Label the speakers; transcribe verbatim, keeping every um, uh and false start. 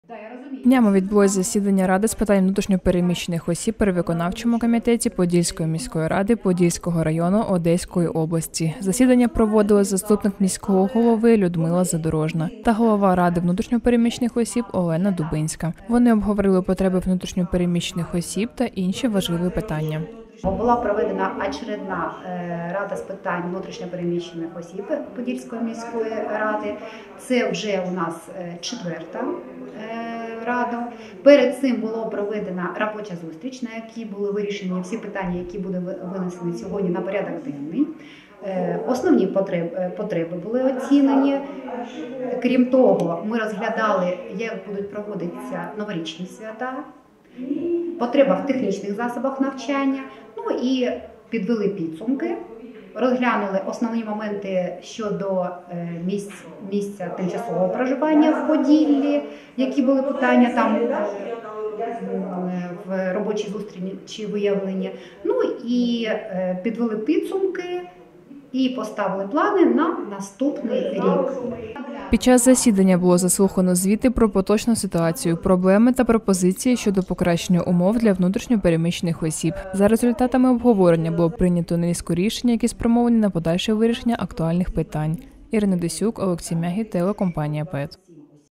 Speaker 1: Днями відбулось засідання Ради з питань внутрішньопереміщених осіб при виконавчому комітеті Подільської міської ради Подільського району Одеської області. Засідання проводила заступник міського голови Людмила Задорожна та голова Ради внутрішньопереміщених осіб Олена Дубинська. Вони обговорили потреби внутрішньопереміщених осіб та інші важливі питання.
Speaker 2: Була проведена очередна рада з питань внутрішньопереміщених осіб Подільської міської ради. Це вже у нас четверта рада. Перед цим була проведена робоча зустріч, на якій були вирішені всі питання, які будуть винесені сьогодні на порядок денний. Основні потреби, потреби були оцінені. Крім того, ми розглядали, як будуть проводитися новорічні свята, потреба в технічних засобах навчання, ну і підвели підсумки, розглянули основні моменти щодо місць, місця тимчасового проживання в Поділлі, які були питання там в робочій зустрічі виявлені, ну і підвели підсумки і поставили плани на наступний рік.
Speaker 1: Під час засідання було заслухано звіти про поточну ситуацію, проблеми та пропозиції щодо покращення умов для внутрішньопереміщених осіб. За результатами обговорення було прийнято низку рішень, які спрямовані на подальше вирішення актуальних питань. Ірина Десюк, Олексій Мягі, телекомпанія ПЕТ.